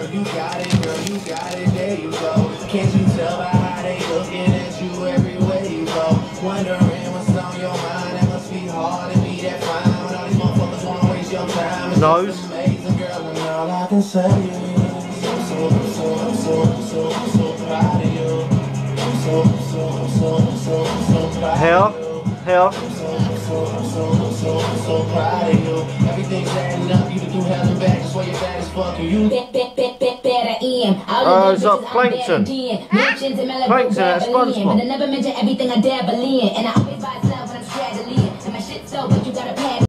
you got it, girl, you got it, there you go. Can't you tell by how they looking at you everywhere you go? Wondering what's on your mind, it must be hard to be that fine. When all these motherfuckers wanna waste your time. It's Nose. amazing, girl, and all I can say is I'm so proud of you. I'm so proud Hair. of you. Hair. I'm so proud of you. Everything's adding up. You can do hell and back. Just where your bad as fuck. You. It's like plankton. Plankton, that's SpongeBob. But I never mention everything I dabble in. And I always buy stuff when I'm straddling. And my shit's so, but you gotta pass.